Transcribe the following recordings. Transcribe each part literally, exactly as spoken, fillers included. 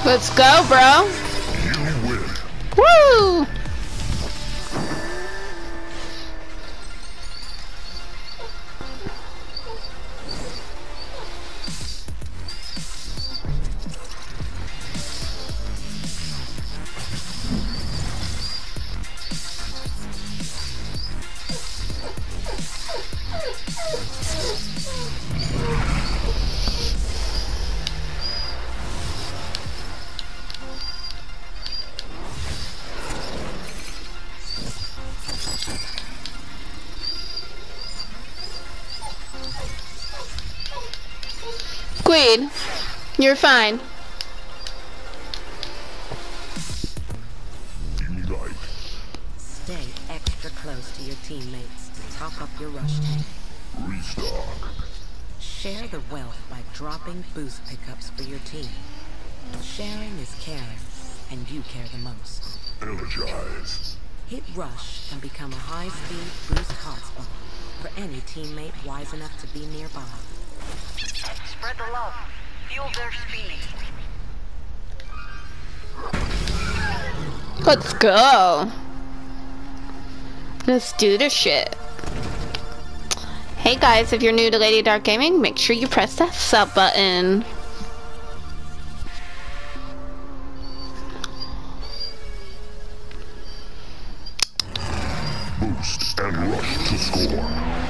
Let's go, bro. You win. Woo! Queen, you're fine. Unite. Stay extra close to your teammates to top up your rush tank. Restock. Share the wealth by dropping boost pickups for your team. Sharing is caring, and you care the most. Energize. Hit rush and become a high-speed boost hotspot for any teammate wise enough to be nearby. Spread the love. Fuel their speed. Let's go. Let's do this shit. Hey guys, if you're new to Lady Dark Gaming, make sure you press that sub button. Boost and rush to score.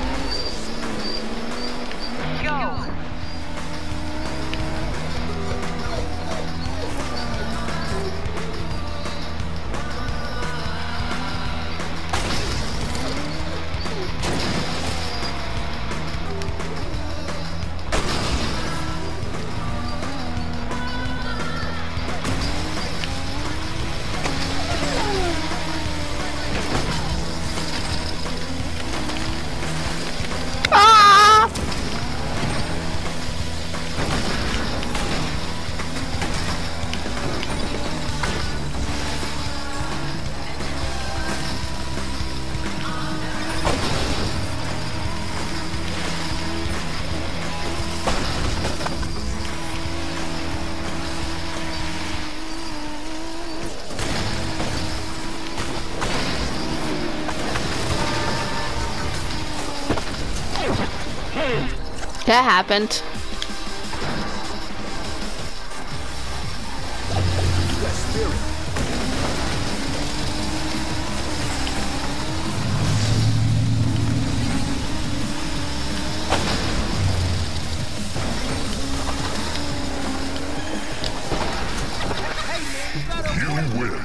Go! Ah! That happened. You win.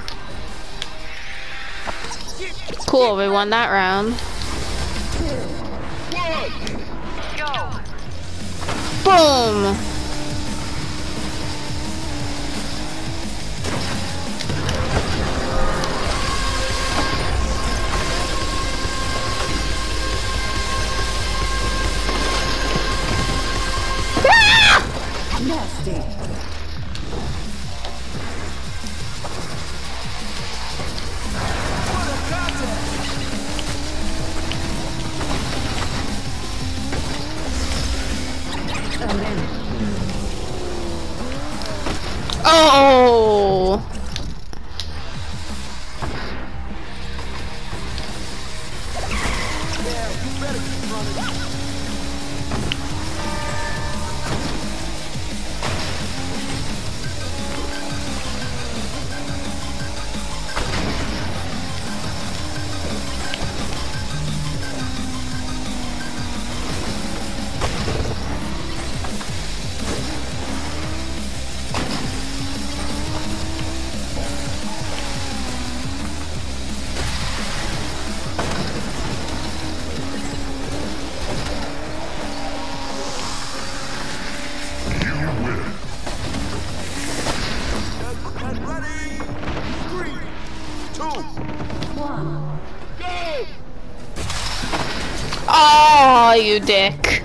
Cool, we won that round. Go! Boom! Oh! Oh, you dick.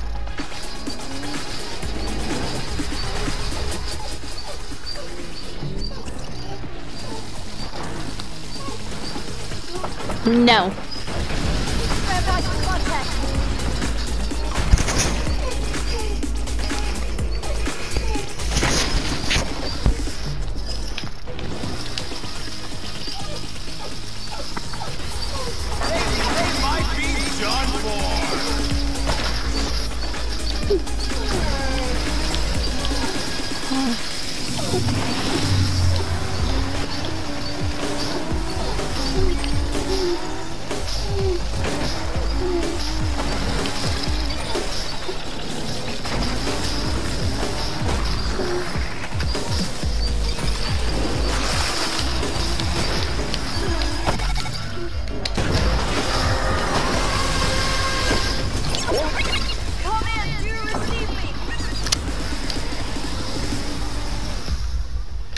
No.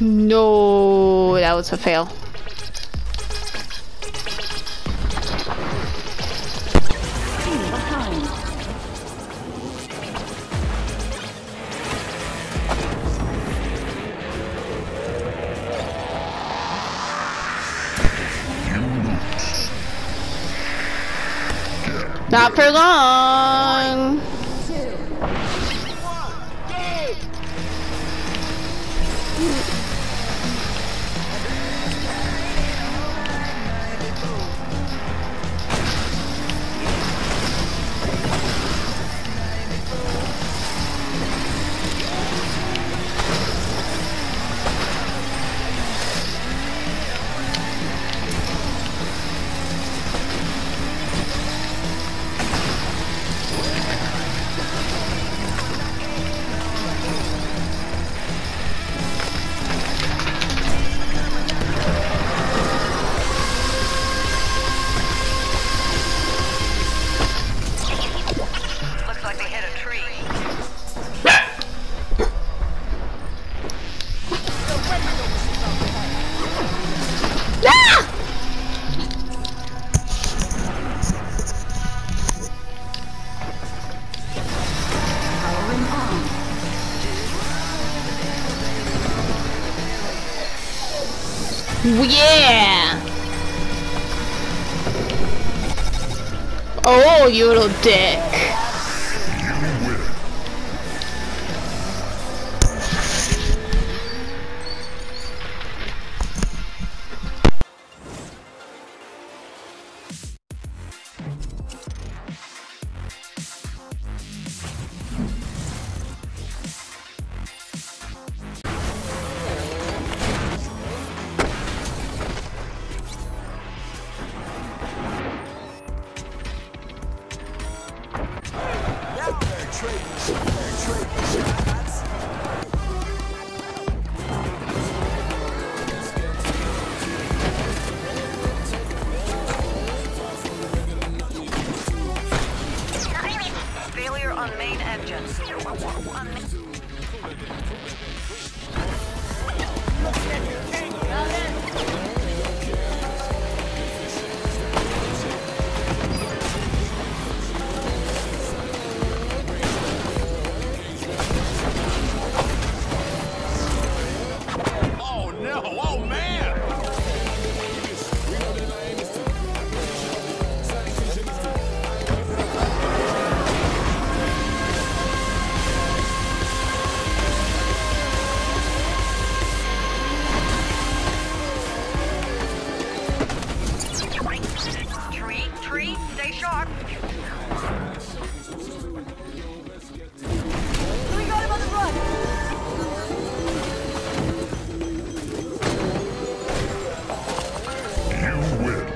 No, that was a fail. Not for long. Yeah! Oh, you little dick. Failure on main engine. Oh no! Oh man! Tree, tree, stay sharp. We got him on the run. You win.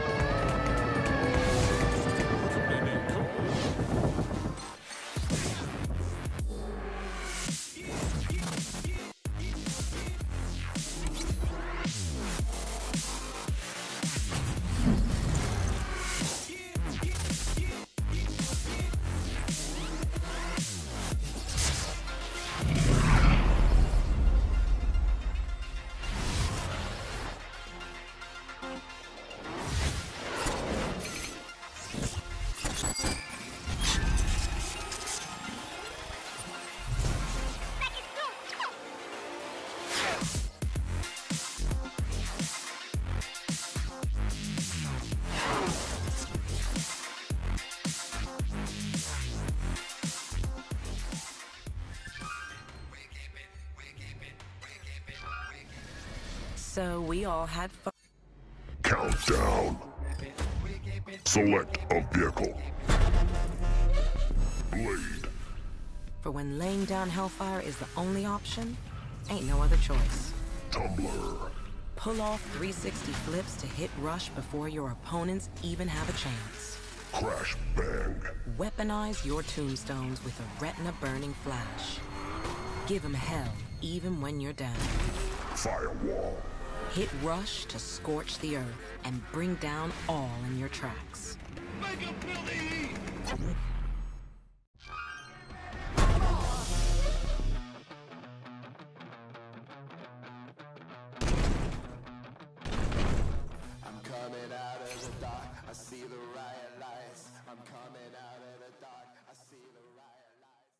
So we all had fun. Countdown. Select a vehicle. Blade. For when laying down Hellfire is the only option, ain't no other choice. Tumbler. Pull off three sixty flips to hit rush before your opponents even have a chance. Crash bang. Weaponize your tombstones with a retina-burning flash. Give 'em hell even when you're down. Firewall. Hit rush to scorch the earth and bring down all in your tracks. Make 'em feel the heat! I see the riot lights. I'm coming out of the dark. I see the riot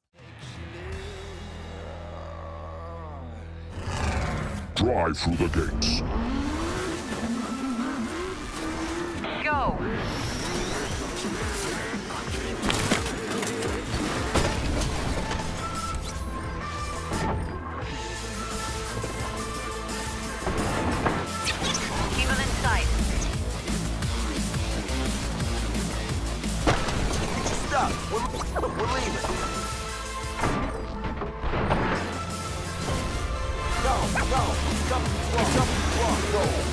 lights. Drive through the gates. Go! Keep them in sight. Stop! We're, we're leaving. Go, go, jump, walk, jump, walk, go.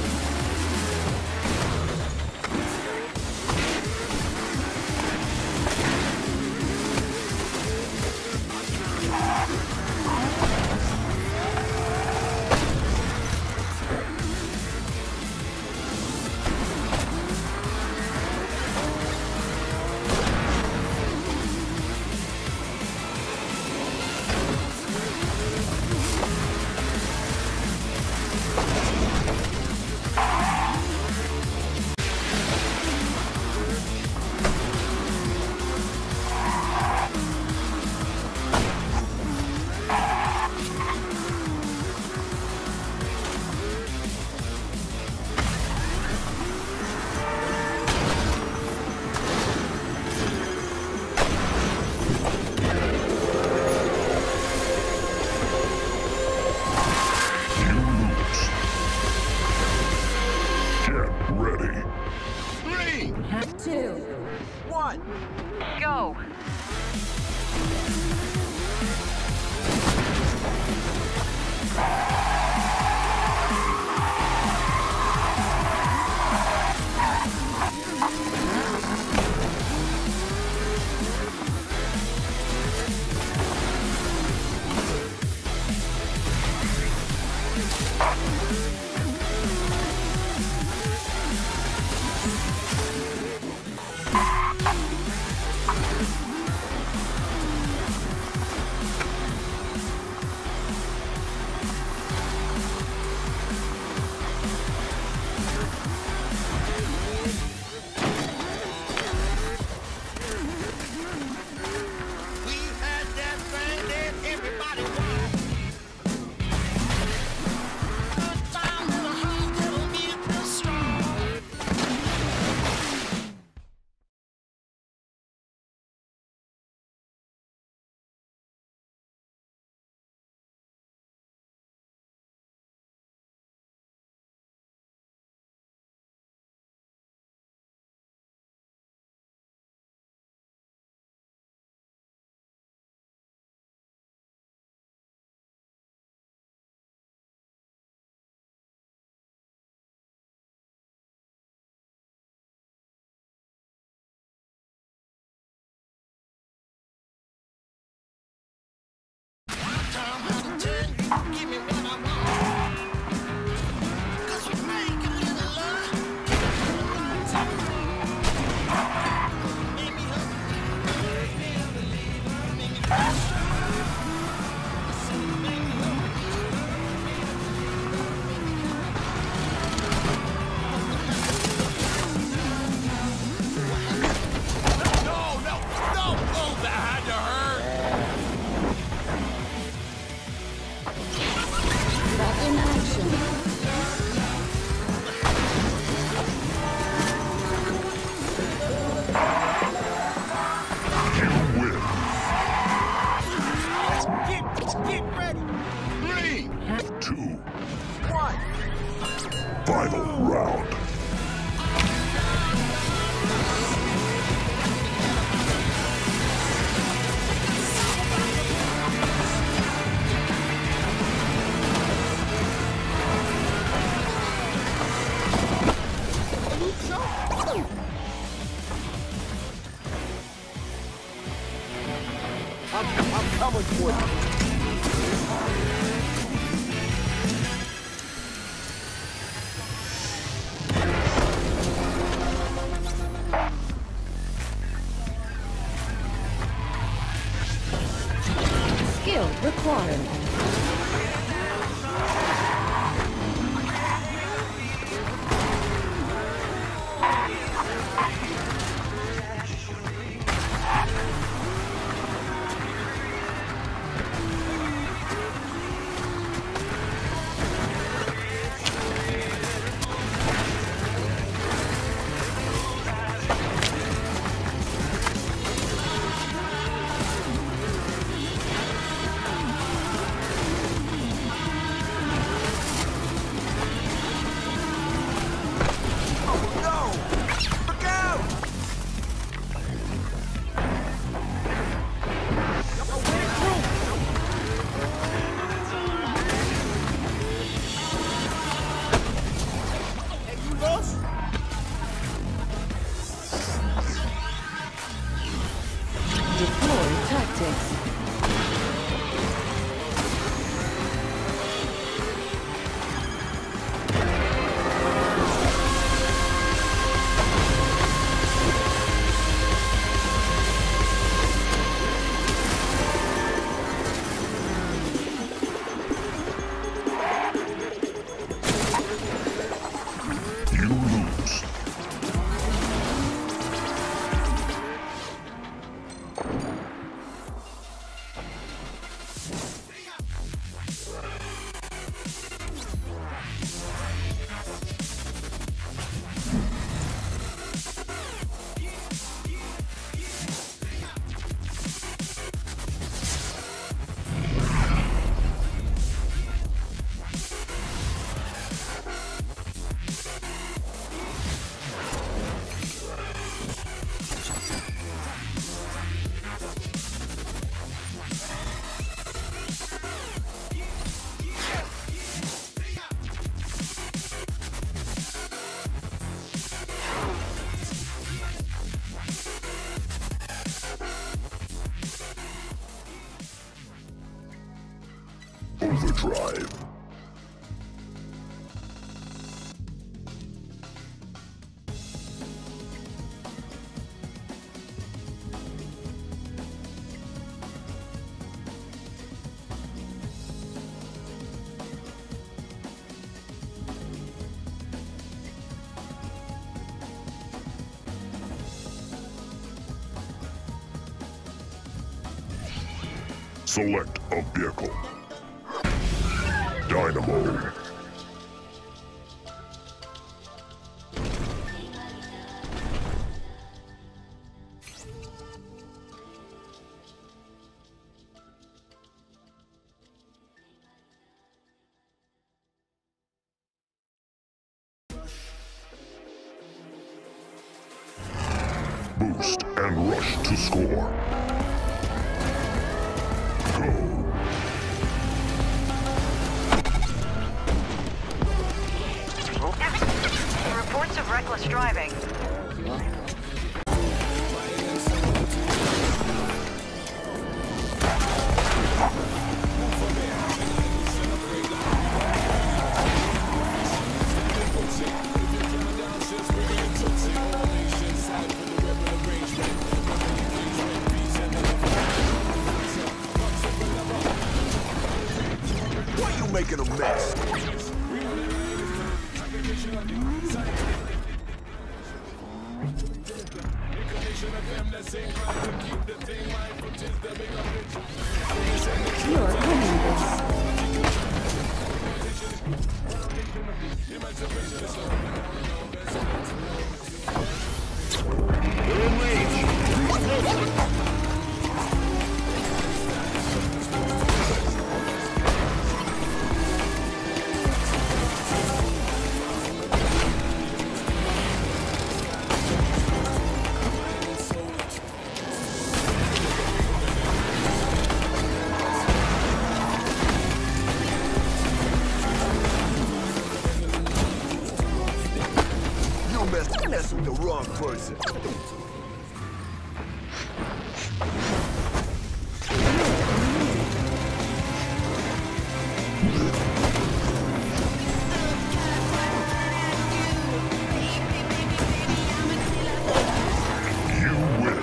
Two. One. Go. Final round. I'm, I'm coming for you. Skill required. Deploy tactics. You lose. Overdrive. Select a vehicle. Dynamo. Boost and rush to score. Go. Reports of reckless driving. Why you making a mess? You are winning this. You mess, mess with the wrong person. You win.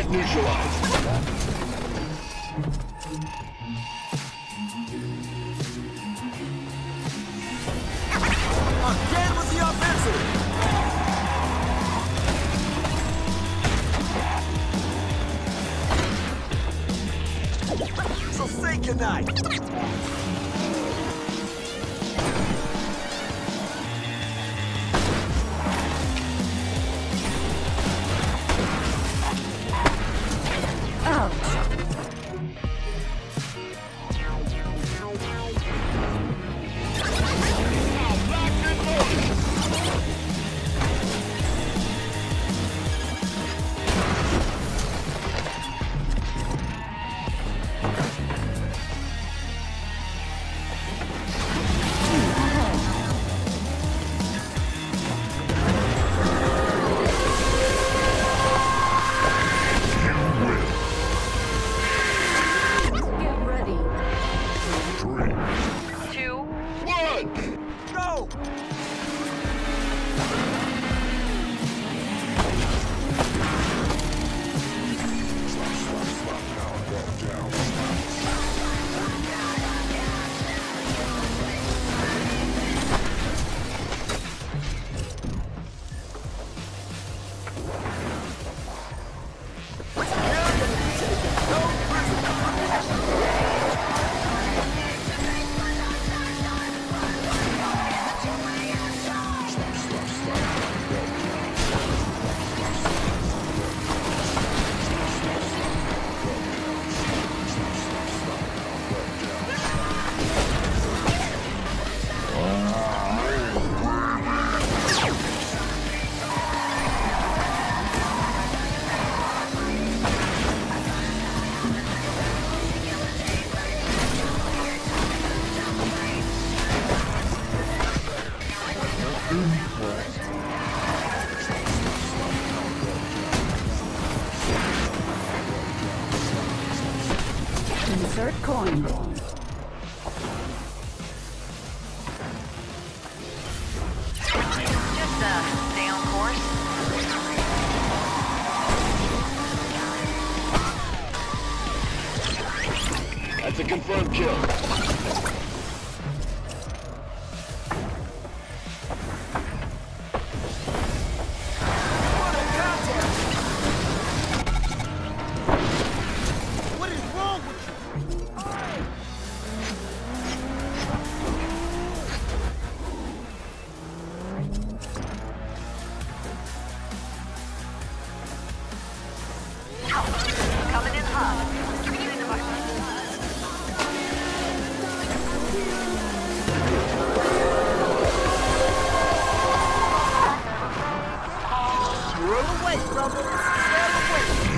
neutralized. Again with the offensive! So say goodnight! Out. Get ready. Three. Two. Go! Insert coin. Just, uh, stay on course. That's a confirmed kill. What a contest! What is wrong with you? Coming in hot. Using the button. Sail away, brother! Sail away!